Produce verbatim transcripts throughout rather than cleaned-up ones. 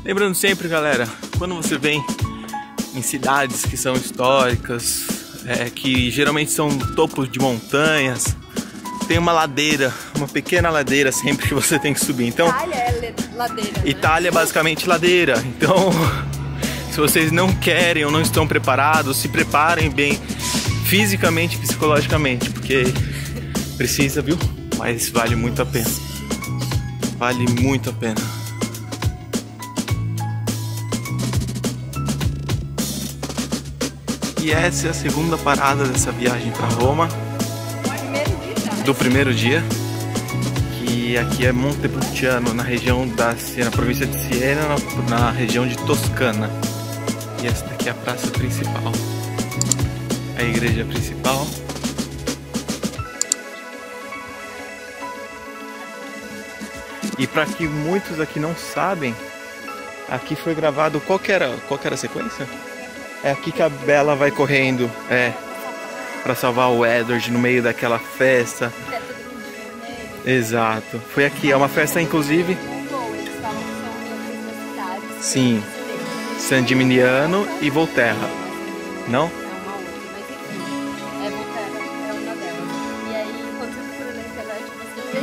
Lembrando sempre, galera, quando você vem em cidades que são históricas, é, que geralmente são topos de montanhas, tem uma ladeira, uma pequena ladeira sempre que você tem que subir. Então, Itália é ladeira, né? Itália é basicamente ladeira. Então, se vocês não querem ou não estão preparados, se preparem bem fisicamente e psicologicamente, porque precisa, viu? Mas vale muito a pena. Vale muito a pena. E essa é a segunda parada dessa viagem para Roma. Do primeiro dia. Que aqui é Montepulciano, na região da na província de Siena, na, na região de Toscana. E essa daqui é a praça principal. A igreja principal. E para que muitos aqui não sabem, aqui foi gravado qual que era, qual que era a sequência? É aqui que a Bella vai correndo, é, para salvar o Edward no meio daquela festa. Exato. Foi aqui, é uma festa inclusive. Sim. San Gimignano e Volterra. Não? É Volterra, é uma delas. E aí, quando você procura na internet, você vê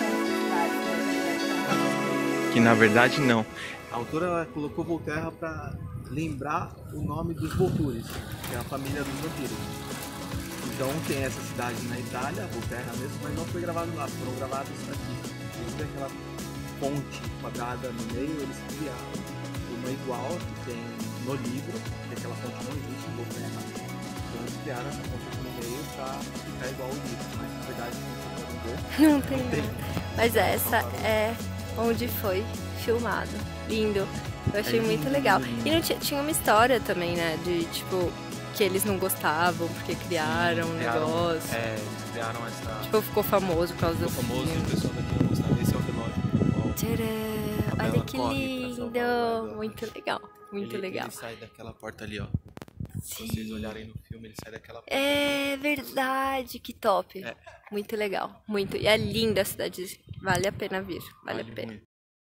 que Que na verdade não. A autora colocou Volterra para lembrar o nome dos Volturi, que é a família dos vampiros. Então tem essa cidade na Itália, Volterra mesmo, mas não foi gravado lá, foram gravados aqui. Eles têm aquela ponte quadrada no meio, eles criaram uma igual que tem no livro, que aquela ponte não existe em Volterra. Então eles criaram essa ponte aqui no meio para ficar igual ao livro, mas na verdade não podem ver. Não tem, não tem. Mas essa é onde foi filmado. Lindo. Eu achei é muito legal. E não tinha, tinha uma história também, né? De tipo, que eles não gostavam porque criaram um negócio. É, criaram essa. Tipo, ficou famoso por causa do Ficou famoso, filme. o pessoal daqui não gostava. Esse é o relógio. Tcharam! Olha que lindo! Muito legal, muito ele, legal. Ele sai daquela porta ali, ó. Sim. Se vocês olharem no filme, ele sai daquela porta. É verdade, que top. É. Muito legal, muito. E é linda a cidade, vale a pena vir, vale, Vale a pena. muito.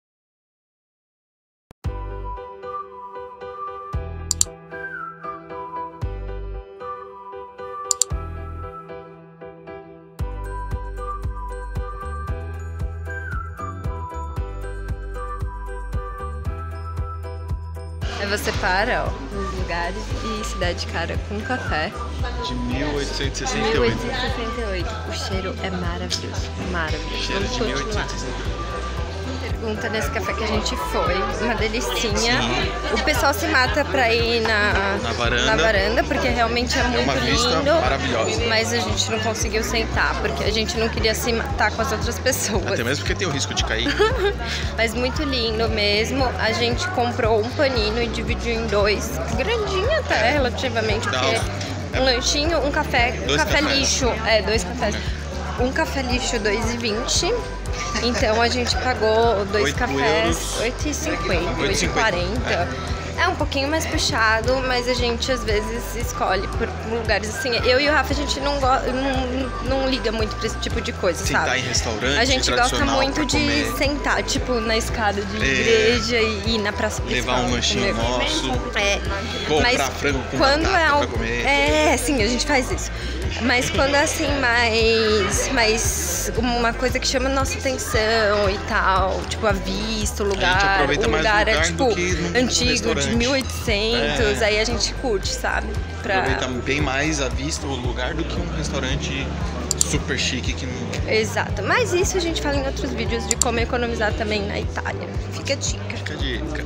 Aí você para, ó, nos lugares e cidade cara com café. De mil oitocentos e sessenta e mil oito. oitocentos e sessenta e oito. O cheiro é maravilhoso, maravilhoso. Cheiro Vamos de mil continuar. oitocentos e sessenta e oito. Pergunta nesse café que a gente foi, uma delicinha. O pessoal se mata pra ir na, Na varanda. na varanda, porque realmente é muito uma vista lindo. maravilhosa. Mas a gente não conseguiu sentar, porque a gente não queria se matar com as outras pessoas. Até mesmo porque tem o risco de cair. Mas muito lindo mesmo. A gente comprou um panino e dividiu em dois. Grandinho até, relativamente, Dá porque um lanchinho, um café, um Dois café cafés. lixo. É, dois cafés. Um café lixo, dois reais e vinte. Então a gente pagou dois Oito cafés, euros. oito e cinquenta, oito oito e quarenta. É um pouquinho mais puxado, mas a gente às vezes escolhe por lugares assim. Eu e o Rafa, a gente não, go não, não liga muito pra esse tipo de coisa, Sentar sabe? em restaurante A gente gosta tradicional muito pra de comer. sentar, tipo, na escada de É. igreja e ir na praça principal. Levar um lanchinho comer. nosso. É, Comprar mas frango com quando batata é pra algo... comer. É, sim, a gente faz isso. Mas quando é assim, mais, mais uma coisa que chama nossa atenção e tal, tipo a vista, o lugar, aproveita o mais lugar o é lugar tipo do que num antigo, de restaurante. mil e oitocentos, É. aí a gente curte, sabe? Pra... Aproveita bem mais a vista, o lugar, do que um restaurante super chique que não... Exato, mas isso a gente fala em outros vídeos de como economizar também na Itália. Fica a dica. Fica a dica.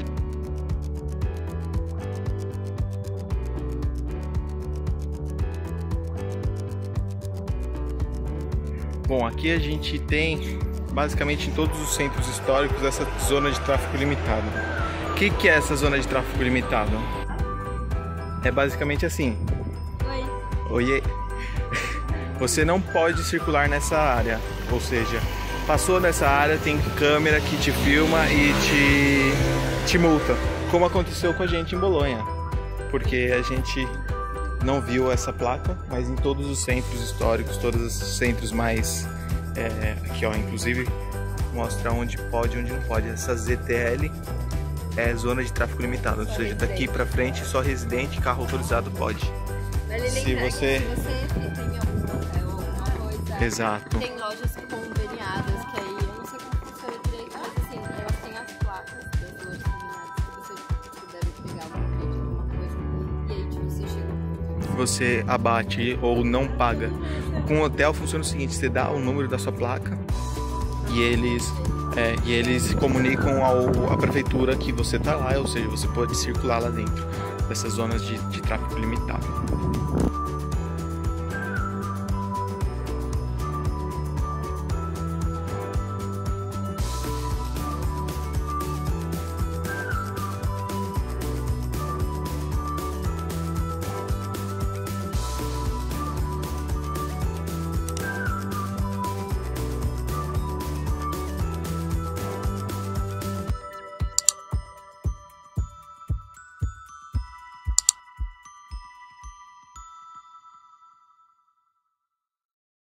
Bom, aqui a gente tem basicamente em todos os centros históricos essa zona de tráfego limitado. O que, que é essa zona de tráfego limitado? É basicamente assim. Oi. Oiê. Você não pode circular nessa área, ou seja, passou nessa área, tem câmera que te filma e te, te multa, como aconteceu com a gente em Bolonha, porque a gente não viu essa placa, mas em todos os centros históricos, todos os centros mais, é, aqui ó, inclusive mostra onde pode e onde não pode, essa Z T L é zona de tráfego limitado, ou seja, daqui pra frente só residente e carro autorizado pode. Vale Se lembrar você- que se você tem algum hotel, alguma coisa, Exato. tem lojas conveniadas, que aí eu não sei como funciona direito, mas assim, elas têm as placas das lojas conveniadas que você tipo, deve pegar algum vídeo, alguma coisa, e aí tipo, você chega. Você abate ou não paga. Com o hotel funciona o seguinte, você dá o número da sua placa e eles, é, e eles comunicam ao, à prefeitura que você está lá, ou seja, você pode circular lá dentro dessas zonas de, de tráfego limitado.